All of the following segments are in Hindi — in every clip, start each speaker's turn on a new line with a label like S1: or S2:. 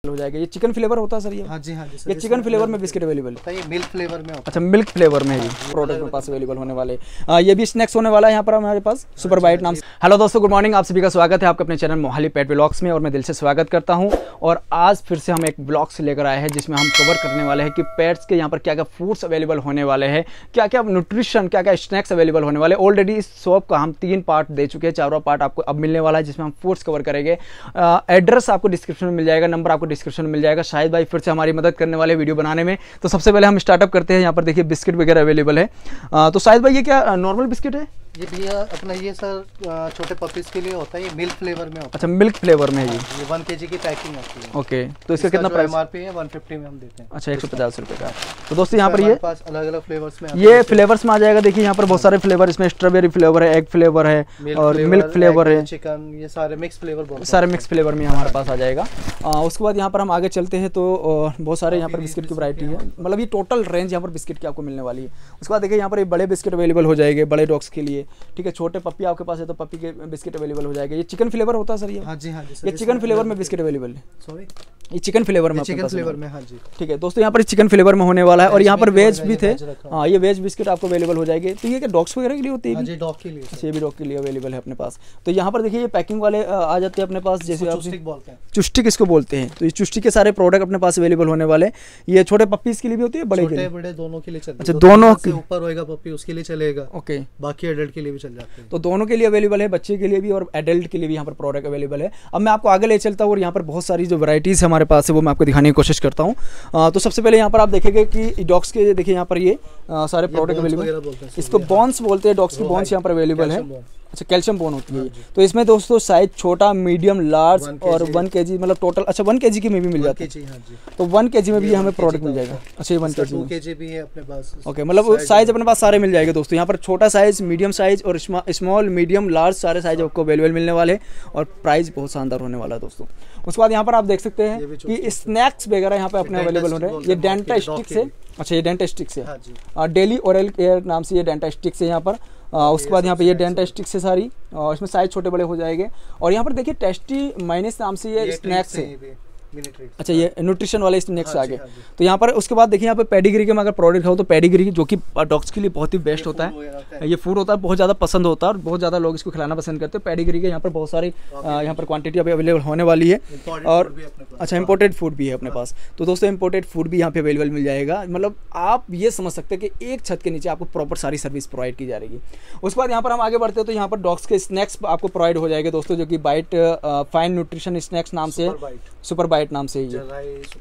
S1: हो जाएगा। ये चिकन फ्लेवर होता है सर? ये
S2: हाँ जी
S1: ये चिकन फ्लेवर में बिस्किट अवेलेबल है?
S2: ये मिल्क फ्लेवर में होता है।
S1: अच्छा, मिल्क फ्लेवर में ही प्रोडक्ट मेरे पास अवेलेबल होने वाले। ये भी स्नैक्स होने वाला है यहाँ पर हमारे पास, सुपर बाइट नाम से। हेलो दोस्तों, गुड मॉर्निंग, आप सभी का स्वागत है आपके अपने चैनल मोहाली पेट व्लॉग्स में, और मैं दिल से स्वागत करता हूँ। और आज फिर से हम एक ब्लॉग्स लेकर आए हैं जिसमें हम कवर करने वाले हैं कि पेट्स के यहाँ पर क्या क्या फूड्स अवेलेबल होने वाले हैं, क्या क्या न्यूट्रिशन, क्या क्या स्नैक्स अवेलेबल होने वाले। ऑलरेडी इस शॉप का हम 3 पार्ट दे चुके हैं, 4वां पार्ट आपको अब मिलने वाला है जिसमें हम फूड्स कवर करेंगे। एड्रेस आपको डिस्क्रिप्शन में मिल जाएगा, नंबर आपको डिस्क्रिप्शन में मिल जाएगा। शायद भाई फिर से हमारी मदद करने वाले वीडियो बनाने में। तो सबसे पहले हम स्टार्टअप करते हैं। यहाँ पर देखिए बिस्किट वगैरह अवेलेबल है। तो शायद भाई ये क्या नॉर्मल बिस्किट है?
S2: ये भैया अपना ये सर छोटे पपीज के लिए होता है, ये मिल्क फ्लेवर में होता है।
S1: अच्छा, मिल्क फ्लेवर में है ये
S2: 1 kg की पैकिंग होती है।
S1: ओके, तो इसका कितना प्राइस?
S2: एमआरपी है 150 में हम देते हैं।
S1: अच्छा, 150 रुपये का। तो दोस्तों यहाँ पर ये
S2: अलग अलग फ्लेवर्स में,
S1: ये फ्लेवर्स में आ जाएगा। देखिए यहाँ पर बहुत सारे फ्लेवर, इसमें स्ट्रॉबेरी फ्लेवर है, एग फ्लेवर है और मिल्क फ्लेवर है,
S2: चिकन, ये सारे मिक्स फ्लेवर,
S1: सारे मिक्स फ्लेवर में हमारे पास आ जाएगा। उसके बाद यहाँ पर हम आगे चलते हैं तो बहुत सारे यहाँ पर बिस्किट की वैरायटी है, मतलब ये टोटल रेंज यहाँ पर बिस्किट की आपको मिलने वाली है। उसके बाद देखिए यहाँ पर बड़े बिस्किट अवेलेबल हो जाएंगे बड़े डॉग्स के लिए, ठीक है। छोटे पप्पी आपके पास है तो पप्पी के बिस्किट अवेलेबल हो जाएगा। ये चिकन फ्लेवर होता है सर? ये
S2: हाँ जी, हाँ जी,
S1: ये चिकन फ्लेवर में बिस्किट अवेलेबल है।
S2: सॉरी,
S1: ये चिकन फ्लेवर में,
S2: चिकन फ्लेवर में, हाँ जी,
S1: ठीक है दोस्तों। यहाँ पर चिकन फ्लेवर में होने वाला है और यहाँ पर वेज भी थे। हाँ, ये वेज बिस्किट आपको अवेलेबल हो जाएगी। तो ये क्या डॉग्स वगैरह के लिए होती है?
S2: डॉग के लिए।
S1: अच्छा, ये भी डॉग के लिए अवेलेबल है अपने पास। तो यहाँ पर देखिए ये पैकिंग वाले आ जाते हैं अपने पास, जैसे आप चुस्टिक इसको बोलते हैं। तो ये चुस्टिक के सारे प्रोडक्ट अपने पास अवेलेबल होने वाले। ये छोटे पपीज के लिए भी होती है, बड़े
S2: बड़े दोनों के लिए चलते हैं।
S1: अच्छा, दोनों के
S2: ऊपर होएगा पपी उसके लिए चलेगा।
S1: ओके,
S2: बाकी एडल्ट के लिए भी चल जाते हैं।
S1: तो दोनों के लिए अवेलेबल है, बच्चे के लिए भी और एडल्ट के लिए भी यहाँ पर प्रोडक्ट अवेलेबल है। अब मैं आपको आगे ले चलता हूँ और यहाँ पर बहुत सारी जो वैरायटीज हमारे पास है वो मैं आपको दिखाने की कोशिश करता हूँ। तो सबसे पहले यहाँ पर आप देखेंगे कि डॉग्स के, देखिए यहाँ पर ये सारे प्रोडक्ट अवेलेबल, इसको बॉन्स बोलते हैं, डॉग्स की बॉन्स यहाँ पर अवेलेबल है। अच्छा, कैल्शियम बोन होती है। तो इसमें दोस्तों साइज छोटा, मीडियम, लार्ज और 1 kg, मतलब टोटल। अच्छा, 1 kg की में भी मिल जाती है। तो 1 kg में भी हमें प्रोडक्ट मिल जाएगा। अच्छा, ये 1 kg
S2: भी है अपने पास।
S1: ओके, मतलब साइज अपने पास सारे मिल जाएंगे दोस्तों। यहाँ पर छोटा साइज, मीडियम साइज और स्मॉल, मीडियम, लार्ज सारे साइज आपको अवेलेबल मिलने वाले और प्राइस बहुत शानदार होने वाला है दोस्तों। उसके बाद यहाँ पर आप देख सकते हैं कि स्नैक्स वगैरह यहाँ पे अपने अवेलेबल हो रहे हैं। ये डेंटा स्टिक्स है। अच्छा, ये डेंटा स्टिक्स है, डेली ओरल केयर नाम से ये डेंटा स्टिक्स है यहाँ पर। उसके बाद यहाँ पे ये डेंटा स्टिक्स है सारी, और इसमें साइज छोटे बड़े हो जाएंगे। और यहाँ पर देखिए टेस्टी माइनस नाम से ये स्नैक्स है। अच्छा, ये न्यूट्रिशन वाले स्नैक्स आ गए। तो यहाँ पर उसके बाद देखिए यहाँ पे पेडिग्री के मैं अगर प्रोडक्ट खाऊँ तो पेडिग्री, जो कि डॉग्स के लिए बहुत ही बेस्ट होता है, ये फूड होता है, बहुत ज़्यादा पसंद होता है और बहुत ज़्यादा लोग इसको खिलाना पसंद करते हैं। पेडिग्री के यहाँ पर बहुत सारी यहाँ पर क्वांटिटी अभी अवेलेबल होने वाली है। और अच्छा, इम्पोर्टेड फूड भी है अपने पास। तो दोस्तों इम्पोर्टेड फूड भी यहाँ पे अवेलेबल मिल जाएगा। मतलब आप ये समझ सकते हैं कि एक छत के नीचे आपको प्रॉपर सारी सर्विस प्रोवाइड की जा रही है। उसके बाद यहाँ पर हम आगे बढ़ते हैं तो यहाँ पर डॉग्स के स्नैक्स आपको प्रोवाइड हो जाएंगे दोस्तों, जो कि बाइट फाइन न्यूट्रिशन स्नैक्स नाम से, सुपर बाइट नाम से ये,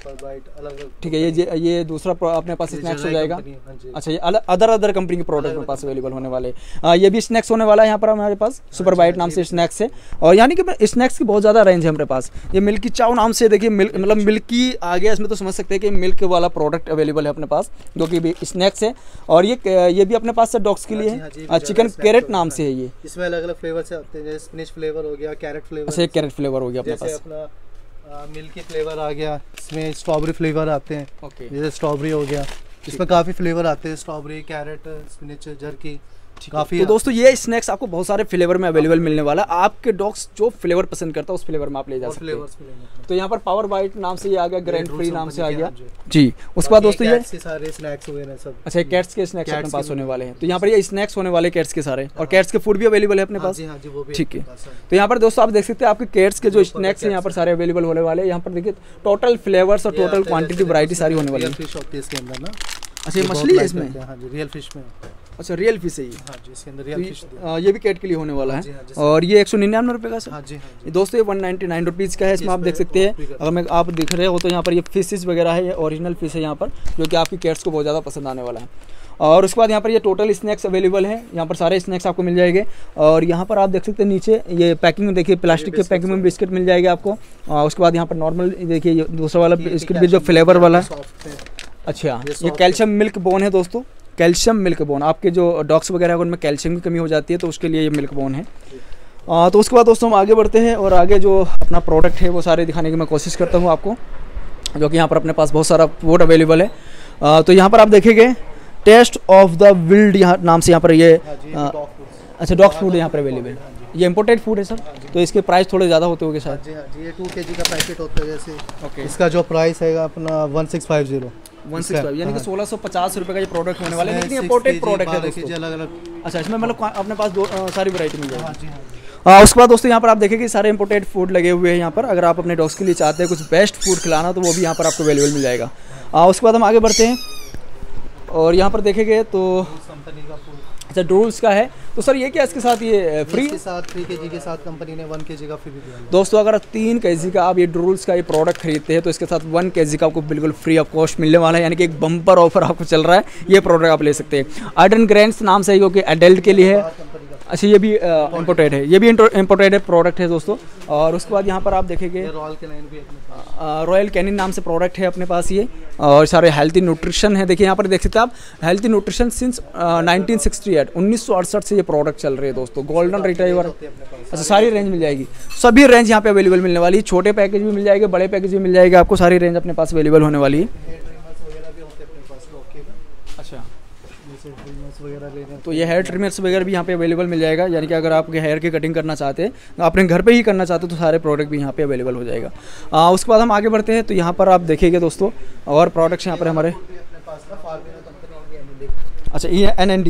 S1: ठीक है। ये दूसरा अपने पास स्नैक्स हो जाएगा। अच्छा, ये अदर कंपनी के प्रोडक्ट मेरे पास अवेलेबल होने वाले। ये भी स्नैक्स होने वाला है यहाँ पर हमारे पास, सुपर बाइट नाम से स्नैक्स है। और यानी कि स्नैक्स की बहुत ज़्यादा रेंज है हमारे पास। ये मिल्की चाव नाम से, देखिए मतलब मिल्की आ गया इसमें, तो समझ सकते हैं कि मिल्क वाला प्रोडक्ट अवेलेबल है अपने पास, जो कि भी स्नैक्स है। और ये भी अपने पास डॉग्स के लिए है। चिकन कैरेट नाम से है ये,
S2: इसमें अलग अलग फ्लेवर से आते हैं, जैसे स्पिनच फ्लेवर हो गया, कैरेट फ्लेवर।
S1: अच्छा, कैरेट फ्लेवर हो गया अपने पास,
S2: मिल्की फ्लेवर आ गया, इसमें स्ट्रॉबेरी फ्लेवर आते हैं। ओके, जैसे स्ट्रॉबेरी हो गया, इसमें काफ़ी फ्लेवर आते हैं, स्ट्रॉबेरी, कैरेट, स्पिनच, जर्की, काफ़ी।
S1: तो दोस्तों ये स्नैक्स आपको बहुत सारे फ्लेवर में अवेलेबल मिलने वाला है। आपके डॉग्स जो फ्लेवर पसंद करता है उस फ्लेवर में आप ले जा सकते हैं। तो यहाँ पर पावर बाइट नाम से ये आ गया, ग्रैंड फ्री नाम से आ गया जी। उसके बाद दोस्तों ये
S2: सारे स्नैक्स हुए हैं सब।
S1: अच्छा, कैट्स के स्नैक्स अपने पास होने वाले हैं। तो यहाँ पर ये स्नैक्स होने वाले कैट्स के सारे, और कैट्स के फूड भी अवेलेबल है अपने पास, ठीक है। तो यहाँ पर दोस्तों आप देख सकते हैं आपके कैट्स के जो स्नैक्स हैं यहाँ पर सारे अवेलेबल होने वाले हैं। यहाँ पर देखिए टोटल फ्लेवर्स और टोटल क्वांटिटी वैरायटी सारी होने वाली है। अच्छा, ये मछली है इसमें?
S2: रियल फिश में।
S1: अच्छा, रियल फिश है ये?
S2: हाँ जी, इसके अंदर रियल फिश।
S1: ये भी कैट के लिए होने वाला है। और ये 199 रुपये का सर? हाँ जी, दोस्तों ये 199 रुपीज़ का है। इसमें आप देख सकते हैं, अगर मैं आप दिख रहे हो तो यहाँ पर ये फिशेस वगैरह है, ये ओरिजिनल फिश है यहाँ पर, जो कि आपकी कैट्स को बहुत ज़्यादा पसंद आने वाला है। और उसके बाद यहाँ पर ये टोटल स्नैक्स अवेलेबल है, यहाँ पर सारे स्नैक्स आपको मिल जाएंगे। और यहाँ पर आप देख सकते हैं नीचे ये पैकिंग में देखिए, प्लास्टिक के पैकिंग में बिस्किट मिल जाएगा आपको। उसके बाद यहाँ पर नॉर्मल देखिए दूसरा वाला बिस्किट भी जो फ्लेवर वाला है। अच्छा, ये कैल्शियम मिल्क बोन है दोस्तों, कैल्शियम मिल्क बोन। आपके जो डॉग्स वगैरह है उनमें कैल्शियम की कमी हो जाती है तो उसके लिए ये मिल्क बोन है। तो उसके बाद दोस्तों हम आगे बढ़ते हैं और आगे जो अपना प्रोडक्ट है वो सारे दिखाने की मैं कोशिश करता हूँ आपको, जो कि यहाँ पर अपने पास बहुत सारा फूड अवेलेबल है। तो यहाँ पर आप देखेंगे टेस्ट ऑफ द विल्ड यहाँ नाम से यहाँ पर ये अच्छा डॉग फूड यहाँ पर अवेलेबल। ये इम्पोर्टेड फूड है सर, तो इसके प्राइस थोड़े ज़्यादा होते होंगे शायद।
S2: जी हाँ जी, ये 2 kg का पैकेट होता है जैसे। ओके, इसका जो प्राइस है अपना 1650
S1: यानी कि 1650 रुपये का ये प्रोडक्ट होने वाला है, लेकिन इम्पोर्टेड प्रोडक्ट है दोस्तों।
S2: अलग अलग।
S1: अच्छा, इसमें मतलब अपने पास सारी वैरायटी मिल जाएगी। उसके बाद दोस्तों यहाँ पर आप देखें कि सारे इंपोर्टेड फूड लगे हुए हैं यहाँ पर। अगर आप अपने डॉग्स के लिए चाहते हैं कुछ बेस्ट फूड खिलाना तो वो भी यहाँ पर आपको अवेलेबल मिल जाएगा। उसके बाद हम आगे बढ़ते हैं और यहाँ पर देखेंगे तो अच्छा ड्रूल्स का है, तो सर ये क्या इसके साथ ये फ्री
S2: के साथ 3 kg के साथ कंपनी ने 1 kg का फ्री दिया
S1: दोस्तों। अगर 3 kg का आप ये ड्रूल्स का ये प्रोडक्ट खरीदते हैं तो इसके साथ 1 kg का आपको बिल्कुल फ्री ऑफ कॉस्ट मिलने वाला है, यानी कि एक बम्पर ऑफर आपको चल रहा है। ये प्रोडक्ट आप ले सकते हैं। आर्डन ग्रैंड्स नाम से, जो कि एडल्ट के लिए है। अच्छा, ये भी इम्पोर्टेड है, ये भी इम्पोर्टेड प्रोडक्ट है दोस्तों। और उसके बाद यहाँ पर आप देखेंगे रॉयल कैनिन नाम से प्रोडक्ट है अपने पास ये, और सारे हेल्थी न्यूट्रिशन है। देखिए यहाँ पर देख सकते हैं आप, हेल्थी न्यूट्रिशन सिंस 1968 से ये प्रोडक्ट चल रहे हैं दोस्तों। गोल्डन रिट्रीवर, अच्छा सारी रेंज मिल जाएगी, सभी रेंज यहाँ पे अवेलेबल मिलने वाली है। छोटे पैकेज भी मिल जाएंगे, बड़े पैकेज भी मिल जाएंगे, आपको सारी रेंज अपने पास अवेलेबल होने वाली है। अच्छा, तो ये हेयर ट्रिमर्स वगैरह भी यहाँ पे अवेलेबल मिल जाएगा, यानी कि अगर आप हेयर की कटिंग करना चाहते हैं, अपने घर पे ही करना चाहते हो, तो सारे प्रोडक्ट भी यहाँ पे अवेलेबल हो जाएगा। उसके बाद हम आगे बढ़ते हैं तो यहाँ पर आप देखेंगे दोस्तों और प्रोडक्ट्स यहाँ पर हमारे। अच्छा, ये NND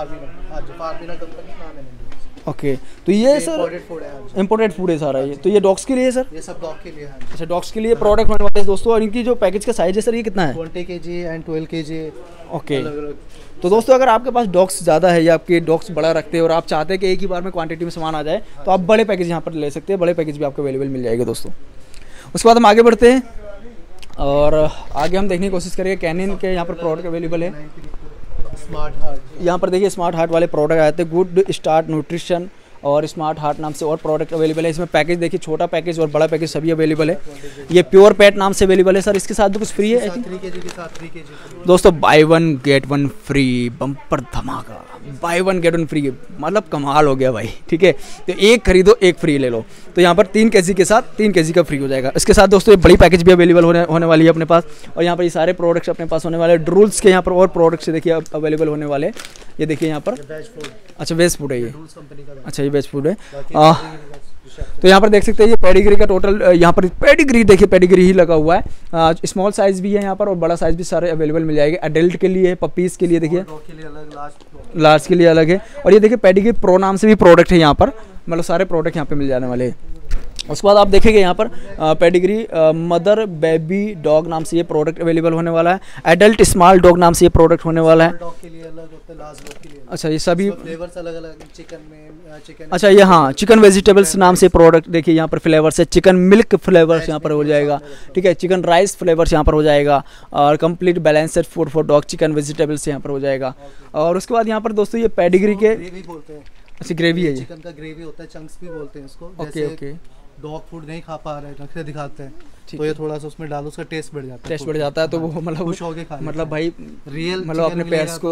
S1: ओके, तो ये सर इम्पोर्टेड फूड है सारा ये, तो ये डॉग्स के लिए है सर?
S2: ये सब डॉग के लिए है।
S1: अच्छा, डॉग्स के लिए प्रोडक्ट होने वाले हैं दोस्तों। और इनकी जो पैकेज का साइज है सर, ये कितना है?
S2: 20 kg एंड 12 kg।
S1: ओके, तो दोस्तों अगर आपके पास डॉग्स ज़्यादा है या आपके डॉग्स बड़ा रखते हैं और आप चाहते हैं कि एक ही बार में क्वांटिटी में सामान आ जाए, तो आप बड़े पैकेज यहाँ पर ले सकते हैं। बड़े पैकेज भी आपको अवेलेबल मिल जाएंगे दोस्तों। उसके बाद हम आगे बढ़ते हैं और आगे हम देखने की कोशिश करेंगे कैनिन के यहाँ पर प्रोडक्ट अवेलेबल है।
S2: स्मार्ट हार्ट,
S1: यहाँ पर देखिए स्मार्ट हार्ट वाले प्रोडक्ट आते हैं। गुड स्टार्ट न्यूट्रिशन और स्मार्ट हार्ट नाम से और प्रोडक्ट अवेलेबल है। इसमें पैकेज देखिए, छोटा पैकेज और बड़ा पैकेज सभी अवेलेबल है। ये प्योर पेट नाम से अवेलेबल है सर। इसके साथ भी कुछ फ्री है
S2: 3 kg के साथ 3 kg
S1: दोस्तों। बाय 1 गेट 1 फ्री, बम्पर धमाका, बाय 1 गेट 1 फ्री, मतलब कमाल हो गया भाई। ठीक है, तो एक खरीदो एक फ्री ले लो। तो यहाँ पर 3 kg के साथ 3 kg का फ्री हो जाएगा। इसके साथ दोस्तों ये बड़ी पैकेज भी अवेलेबल होने वाली है अपने पास। और यहाँ पर ये सारे प्रोडक्ट्स अपने पास होने वाले हैं। ड्रूल्स के यहाँ पर और प्रोडक्ट्स देखिए अवेलेबल होने वाले हैं। ये देखिए यहाँ पर, अच्छा वेज फूड है ये। अच्छा, ये वेज फूड है। तो यहाँ पर देख सकते हैं ये पेडिग्री का टोटल, यहाँ पर पेडिग्री देखिए, पेडिग्री ही लगा हुआ है। स्मॉल साइज भी है यहाँ पर और बड़ा साइज भी सारे अवेलेबल मिल जाएंगे। एडल्ट के लिए, पपीज़ के लिए देखिए, लार्ज के लिए अलग है। और ये देखिए पेडिग्री प्रो नाम से भी प्रोडक्ट है यहाँ पर, मतलब सारे प्रोडक्ट यहाँ पे मिल जाने वाले हैं। उसके बाद आप देखेंगे यहाँ पर पेडिग्री मदर बेबी डॉग नाम से ये प्रोडक्ट अवेलेबल होने वाला है। एडल्ट स्मॉल डॉग नाम से ये प्रोडक्ट होने वाला है।
S2: डॉग के लिए अलग होता है, लार्ज डॉग के लिए।
S1: अच्छा, ये सभी
S2: फ्लेवर्स अलग अलग, चिकन में चिकन।
S1: अच्छा, ये हाँ चिकन वेजिटेबल्स नाम से प्रोडक्ट देखिए, यहाँ पर फ्लेवर्स है। चिकन मिल्क फ्लेवर्स यहाँ पर हो जाएगा, ठीक है। चिकन राइस फ्लेवर्स यहाँ पर हो जाएगा और complete balanced food for dog, chicken vegetables यहाँ पर हो जाएगा। और उसके बाद यहाँ पर दोस्तों ये पेडिग्री के, अच्छा ग्रेवी है, ये
S2: चिकन का ग्रेवी होता है, चंक्स भी बोलते हैं इसको।
S1: ओके ओके,
S2: डॉग फूड नहीं खा पा रहे नखरे दिखाते हैं, तो ये थोड़ा सा उसमें डालो, उसका टेस्ट बढ़ जाता है।
S1: टेस्ट बढ़ जाता है तो वो मतलब
S2: खुश हो के खा, मतलब
S1: भाई
S2: रियल,
S1: मतलब अपने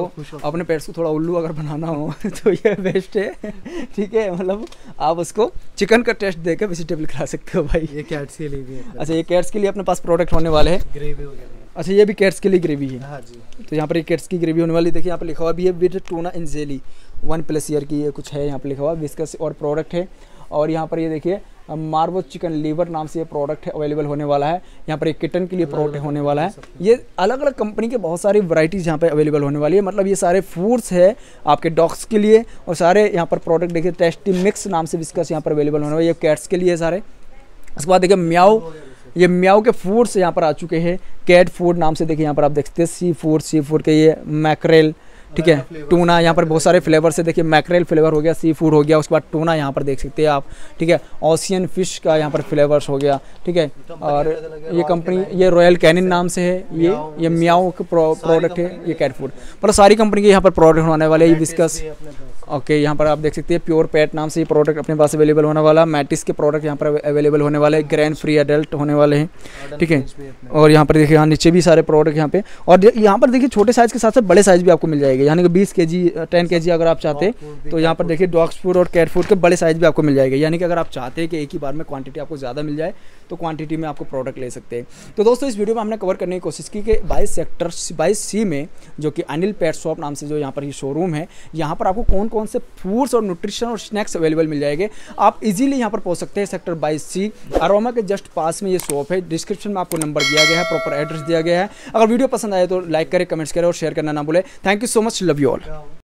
S1: पेट्स को थोड़ा उल्लू अगर बनाना हो तो ये बेस्ट है। ठीक है, मतलब आप उसको चिकन का टेस्ट देके वेजिटेबल खिला सकते हो भाई।
S2: ये कैट्स के लिए भी है।
S1: अच्छा, ये कैट्स के लिए अपने पास प्रोडक्ट होने वाले हैं।
S2: ग्रेवी वगैरह,
S1: अच्छा ये भी कैट्स के लिए ग्रेवी है।
S2: हाँ जी,
S1: तो यहाँ पर ये कैट्स की ग्रेवी होने वाली, देखिए यहाँ पर लिखा हुआ भी है with tuna in jelly 1+ year की, ये कुछ है यहाँ पर लिखा हुआ, विस्कस और प्रोडक्ट है। और यहाँ पर ये देखिए मार्वो चिकन लीवर नाम से ये प्रोडक्ट अवेलेबल होने वाला है। यहाँ पर एक किटन के लिए प्रोडक्ट होने वाला है। ये अलग अलग कंपनी के बहुत सारी वैरायटीज़ यहाँ पे अवेलेबल होने वाली है। मतलब ये सारे फूड्स है आपके डॉग्स के लिए और सारे यहाँ पर प्रोडक्ट देखिए टेस्टी मिक्स नाम से विस्कस यहाँ पर अवेलेबल होने वाले, ये कैट्स के लिए सारे। उसके बाद देखिए म्याऊ, ये म्याऊ के फूड्स यहाँ पर आ चुके हैं। कैट फूड नाम से देखिए यहाँ पर आप देख सकते हैं सी फूड के ये मैकरेल, ठीक है, टूना, यहाँ पर बहुत सारे फ्लेवर से देखिए, मैकरेल फ्लेवर हो गया, सी फूड हो गया, उसके बाद टूना यहाँ पर देख सकते हैं आप, ठीक है, ओशियन फिश का यहाँ पर फ्लेवर्स हो गया, ठीक है। और ये कंपनी ये रॉयल कैनिन नाम से है, ये म्याऊ का प्रोडक्ट है, ये कैट फूड, मतलब सारी कंपनी के यहाँ पर प्रोडक्ट होने वाले हैं। विस्कस, ओके, यहाँ पर आप देख सकते हैं प्योर पेट नाम से ये प्रोडक्ट अपने पास अवेलेबल होने वाला। मैटिस के प्रोडक्ट यहाँ पर अवेलेबल होने वाले, ग्रैंड फ्री एडल्ट होने वाले हैं, ठीक है। और यहाँ पर देखिए यहाँ नीचे भी सारे प्रोडक्ट यहाँ पे, और यहाँ पर देखिए छोटे साइज़ के साथ साथ बड़े साइज़ भी आपको मिल जाएंगे, यानी कि 20 kg 10 kg अगर आप चाहते हैं तो यहाँ पर देखिए डॉग्स फूड और कैट फूड के बड़े साइज़ भी आपको मिल जाएंगे। यानी कि अगर आप चाहते हैं कि एक ही बार में क्वांटिटी आपको ज़्यादा मिल जाए तो क्वांटिटी में आपको प्रोडक्ट ले सकते हैं। तो दोस्तों इस वीडियो में हमने कवर करने की कोशिश की कि 22 सेक्टर 22C में जो कि अनिल पेट शॉप नाम से जो यहाँ पर ये शोरूम है, यहाँ पर आपको कौन कौन से फूड्स और न्यूट्रिशन और स्नैक्स अवेलेबल मिल जाएंगे। आप इजीली यहाँ पर पहुँच सकते हैं। सेक्टर 22C अरोमा के जस्ट पास में ये शॉप है। डिस्क्रिप्शन में आपको नंबर दिया गया है, प्रॉपर एड्रेस दिया गया है। अगर वीडियो पसंद आए तो लाइक करें, कमेंट्स करें और शेयर करना ना भूलें। Thank you so much, love you all.